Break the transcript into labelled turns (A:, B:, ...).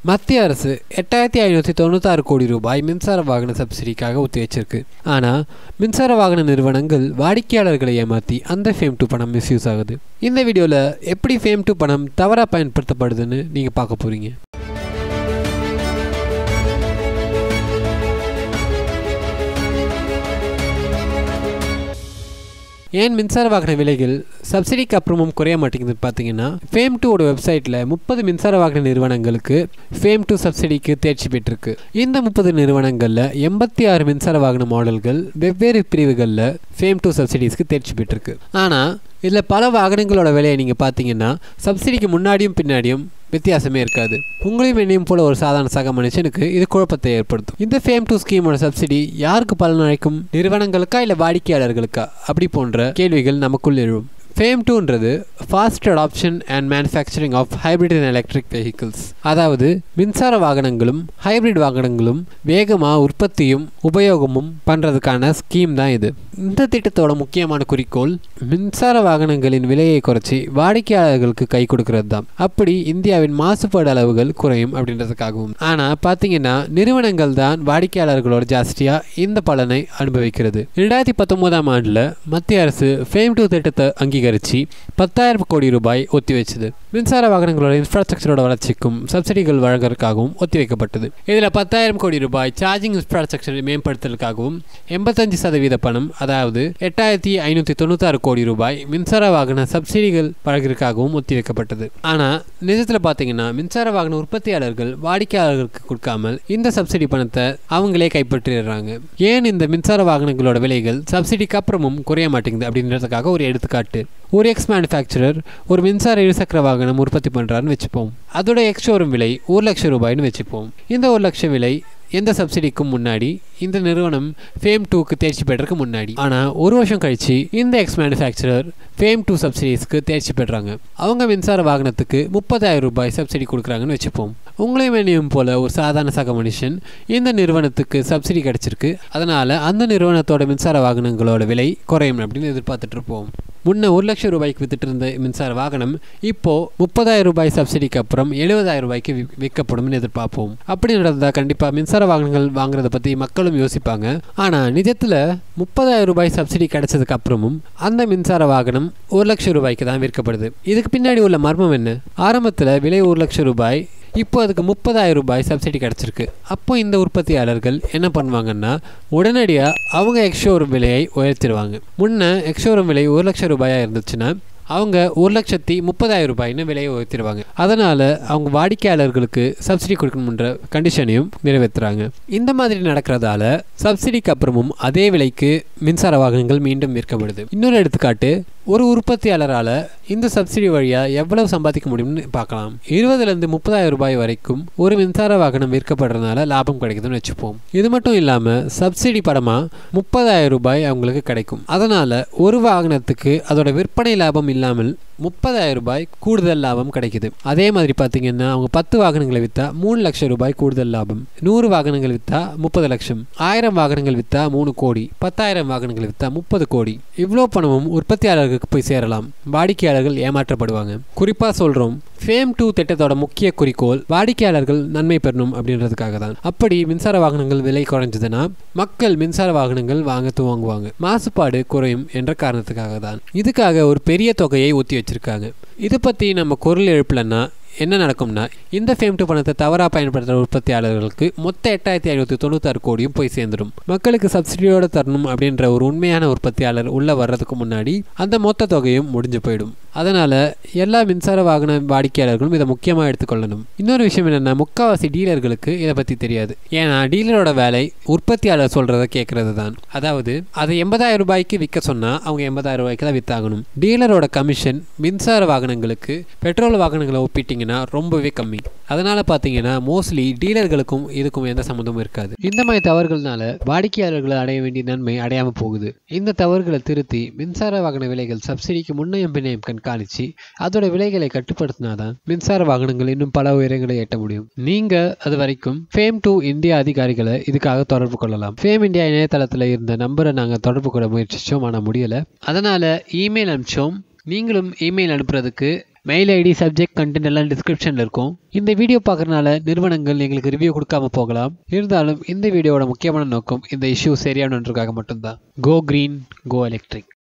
A: மத்திய அரசு 8596 கோடி ரூபாய் மின்சார வாகன சப்சிடிக்காக ஒத்தி வச்சிருக்கு. ஆனால் மின்சார வாகன நிறுவனங்கள் வாடிக்கையாளர்களை ஏமாற்றி அந்த ஃபேம் 2 பணம் மிஸ்யூஸ் ஆகுது. இந்த வீடியோவில் எப்படி ஃபேம் 2 பணம் தவறாக பயன்படுத்தப்படுதுன்னு நீங்கள் பார்க்க போகிறீங்க. ஏன் மின்சார வாகன விலைகள் சப்சிடிக்கு அப்புறமும் குறைய மாட்டேங்குதுன்னு பார்த்தீங்கன்னா, ஃபேம் 2 வெப்சைட்டில் 30 மின்சார வாகன நிறுவனங்களுக்கு ஃபேம் 2 சப்சிடிக்கு தேர்ச்சி பெற்றிருக்கு. இந்த 30 நிறுவனங்களில் 86 மின்சார வாகன மாடல்கள் வெவ்வேறு பிரிவுகளில் ஃபேம் 2 சப்சிடிஸ்க்கு தேர்ச்சி பெற்றிருக்கு. ஆனால் இதில் பல வாகனங்களோட விலையை நீங்கள் பார்த்தீங்கன்னா சப்சிடிக்கு முன்னாடியும் பின்னாடியும் வித்தியாசமே இருக்காது. உங்களையும் என்னையும் போல ஒரு சாதாரண சக மனுஷனுக்கு இது குழப்பத்தை ஏற்படுத்தும். இந்த ஃபேம் 2 ஸ்கீமோட சப்சிடி யாருக்கு பலன் அளிக்கும்? நிறுவனங்களுக்கா இல்லை வாடிக்கையாளர்களுக்கா? அப்படி போன்ற கேள்விகள் நமக்குள் எழும். ஃபேம் 2ன்றது fast adoption and manufacturing of hybrid and electric vehicles. அதாவது மின்சார வாகனங்களும் ஹைப்ரிட் வாகனங்களும் வேகமாக உற்பத்தியும் உபயோகமும் பண்ணுறதுக்கான ஸ்கீம் தான் இது. இந்த திட்டத்தோட முக்கியமான குறிக்கோள் மின்சார வாகனங்களின் விலையை குறைச்சி வாடிக்கையாளர்களுக்கு கை கொடுக்கறது தான். அப்படி இந்தியாவின் மாசுபாடு அளவுகள் குறையும் அப்படின்றதுக்காகவும். ஆனால் பார்த்தீங்கன்னா நிறுவனங்கள் தான் வாடிக்கையாளர்களோட ஜாஸ்தியாக இந்த பலனை அனுபவிக்கிறது. 2019ஆம் ஆண்டில் மத்திய அரசு ஃபேம் 2 திட்டத்தை அங்கீகரித்து 10,000 கோடி ரூபாய் ஒத்தி வச்சது. மின்சார வாகனங்களோட இன்ஃப்ராஸ்ட்ரக்சரோட வளர்ச்சிக்கும் சப்சிடிகள் வழங்குறதுக்காகவும் ஒத்தி வைக்கப்பட்டது. இதில் 10,000 கோடி ரூபாய் சார்ஜிங் இன்ஃப்ராஸ்ட்ரக்சரை மேம்படுத்துவதற்காகவும் 85% பணம், அதாவது 8,596 கோடி ரூபாய் மின்சார வாகன சப்சிடிகள் வழங்குறதுக்காகவும் ஒத்தி வைக்கப்பட்டது. ஆனால் நிஜத்தில் பார்த்தீங்கன்னா மின்சார வாகன உற்பத்தியாளர்கள் வாடிக்கையாளர்களுக்கு கொடுக்காமல் இந்த சப்சிடி பணத்தை அவங்களே கைப்பற்றிடுறாங்க. ஏன் இந்த மின்சார வாகனங்களோட விலைகள் சப்சிடிக்கு அப்புறமும் குறைய மாட்டேங்குது அப்படின்றதுக்காக ஒரு எடுத்துக்காட்டு. ஒரு எக்ஸ் மேனுஃபேக்சரர் ஒரு மின்சார இருசக்கர வாகனம் உற்பத்தி பண்ணுறாருன்னு வச்சுப்போம். அதோட எக்ஸ் ஷோரூம் விலை 1 லட்சம் ரூபாய்னு வச்சுப்போம். இந்த 1 லட்சம் விலை எந்த சப்சிடிக்கும் முன்னாடி இந்த நிறுவனம் ஃபேம் 2க்கு தேர்ச்சி பெறதுக்கு முன்னாடி. ஆனால் ஒரு வருஷம் கழிச்சு இந்த எக்ஸ் மேனுஃபேக்சரர் ஃபேம் 2 சப்சிடிஸ்க்கு தேர்ச்சி பெறாங்க. அவங்க மின்சார வாகனத்துக்கு 30,000 ரூபாய் சப்சிடி கொடுக்குறாங்கன்னு வச்சுப்போம். உங்களையும் என்னையும் போல ஒரு சாதாரண சக மனுஷன் இந்த நிறுவனத்துக்கு சப்சிடி கிடைச்சிருக்கு, அதனால அந்த நிறுவனத்தோட மின்சார வாகனங்களோட விலை குறையும் அப்படின்னு எதிர்பார்த்துட்டு இருப்போம். முன்ன 1 லட்சம் ரூபாய்க்கு வித்துட்டு இருந்த மின்சார வாகனம் இப்போ 30,000 ரூபாய் சப்சிடிக்கு அப்புறம் 70,000 ரூபாய்க்கு விற்கப்படும் எதிர்பார்ப்போம். அப்படி நடந்தா கண்டிப்பா மின்சார வாகனங்கள் வாங்குறத பத்தி மக்களும் யோசிப்பாங்க. ஆனா நிஜத்துல 30,000 ரூபாய் சப்சிடி கிடைச்சதுக்கு அப்புறமும் அந்த மின்சார வாகனம் 1 லட்சம் ரூபாய்க்கு தான் விற்கப்படுது. இதுக்கு பின்னாடி உள்ள மர்மம் என்ன? ஆரம்பத்துல விலை 1 லட்சம் ரூபாய், இப்போ அதுக்கு 30,000 ரூபாய் சப்சிடி கிடச்சிருக்கு. அப்போ இந்த உற்பத்தியாளர்கள் என்ன பண்ணுவாங்கன்னா உடனடியாக அவங்க எக்ஸ்ஷோரூம் விலையை உயர்த்திடுவாங்க. முன்ன எக்ஸ்ஷோரூம் விலை 1 லட்சம் ரூபாயாக இருந்துச்சுன்னா அவங்க 1,30,000 ரூபாய்னு விலையை உயர்த்திடுவாங்க. அதனால் அவங்க வாடிக்கையாளர்களுக்கு சப்சிடி கொடுக்கணுன்ற கண்டிஷனையும் நிறைவேற்றுறாங்க. இந்த மாதிரி நடக்கிறதால சப்சிடிக்கு அப்புறமும் அதே விலைக்கு மின்சார வாகனங்கள் மீண்டும் விற்கப்படுது. இன்னொரு எடுத்துக்காட்டு, ஒரு உற்பத்தியாளரால் இந்த சப்சிடி வழியாக எவ்வளவு சம்பாதிக்க முடியும்னு பார்க்கலாம். 20,000 30,000 ரூபாய் வரைக்கும் ஒரு மின்சார வாகனம் விற்கப்படுறதுனால லாபம் கிடைக்குதுன்னு வச்சுப்போம். இது மட்டும் இல்லாமல் சப்சிடி படமாக 30,000 ரூபாய் அவங்களுக்கு கிடைக்கும். அதனால் ஒரு வாகனத்துக்கு அதோட விற்பனை லாபம் இல்லாமல் 30,000 ரூபாய் கூடுதல் லாபம் கிடைக்குது. அதே மாதிரி பார்த்தீங்கன்னா அவங்க 10 வாகனங்களை விற்றா 3 லட்சம் ரூபாய் கூடுதல் லாபம், 100 வாகனங்கள் விற்றா 30 லட்சம், 1000 வாகனங்கள் விற்றா 3 கோடி, 10,000 வாகனங்கள் விற்றா 30 கோடி. இவ்வளோ பணமும் உற்பத்தியாளர்களுக்கு போய் சேரலாம். வாடிக்கையாளர்கள் ஏமாற்றப்படுவாங்க. குறிப்பாக சொல்கிறோம், ஃபேம் 2 திட்டத்தோட முக்கிய குறிக்கோள் வாடிக்கையாளர்கள் நன்மை பெறணும் அப்படின்றதுக்காக தான். அப்படி மின்சார வாகனங்கள் விலை குறைஞ்சதுன்னா மக்கள் மின்சார வாகனங்கள் வாங்க துவங்குவாங்க. மாசுபாடு குறையும் என்ற காரணத்துக்காக தான். இதுக்காக ஒரு பெரிய தொகையை ஒத்தி வச்சிருக்காங்க. இதை பற்றி நம்ம குரல் எழுப்பலன்னா என்ன நடக்கும்னா, இந்த ஃபேம் 2 பணத்தை தவறாக பயன்படுத்துகிற உற்பத்தியாளர்களுக்கு மொத்த 8,596 கோடியும் போய் சேர்ந்துடும். மக்களுக்கு சப்சிடியோடு தரணும் அப்படின்ற ஒரு உண்மையான உற்பத்தியாளர் உள்ள வர்றதுக்கு முன்னாடி அந்த மொத்த தொகையும் முடிஞ்சு போயிடும். அதனால எல்லா மின்சார வாகன வாடிக்கையாளர்களும் இதை முக்கியமாக எடுத்துக்கொள்ளணும். இன்னொரு விஷயம் என்னென்னா, முக்கால்வாசி டீலர்களுக்கு இதை பற்றி தெரியாது. ஏன்னா டீலரோட வேலை உற்பத்தியாளர் சொல்கிறத கேட்கறது தான். அதாவது அதை 80,000 ரூபாய்க்கு விற்க சொன்னால் அவங்க 80,000 ரூபாய்க்கு தான் விற்றாகணும். டீலரோட கமிஷன் மின்சார வாகனங்களுக்கு பெட்ரோல் வாகனங்களை ஒப்பிட்டீங்க ரொம்பவே கம்மி. அதனால பாத்தீங்கன்னா மோஸ்ட்லி டீலர்களுக்கும் இதுக்கும் எந்த சம்பந்தமும் இருக்காது. இந்த மாதிரி தவறுகள்னால வாடிக்கையாளர்கள் அடைய வேண்டிய நன்மை அடையாம போகுது. இந்த தவறுகளை திருத்தி மின்சார வாகன விலைகள் சப்சிடிக்கு முன்னையும் பின்னையும் கண்காணிச்சு அதோட விலைகளை கட்டுப்படுத்தினாதான் மின்சார வாகனங்கள் இன்னும் பல உயரங்களை எட்ட முடியும். நீங்க அது வரைக்கும் ஃபேம் 2 இந்தியா அதிகாரிகளை இதுக்காக தொடர்பு கொள்ளலாம். ஃபேம் இந்தியா இணையதளத்துல இருந்த நம்பரை நாங்க தொடர்பு கொள்ள முயற்சிச்சோம், ஆனா முடியல. அதனால இமெயில் அனுப்பிச்சோம். நீங்களும் இமெயில் அனுப்புறதுக்கு மெயில் ஐடி, சப்ஜெக்ட், கண்டென்ட் எல்லாம் டிஸ்கிரிப்ஷனில் இருக்கும். இந்த வீடியோ பார்க்குறதுனால நிறுவனங்கள் எங்களுக்கு ரிவ்யூ கொடுக்காம போகலாம். இருந்தாலும் இந்த வீடியோவோட முக்கியமான நோக்கம் இந்த இஷ்யூ சரியானதுக்காக மட்டும்தான். Go green, go electric.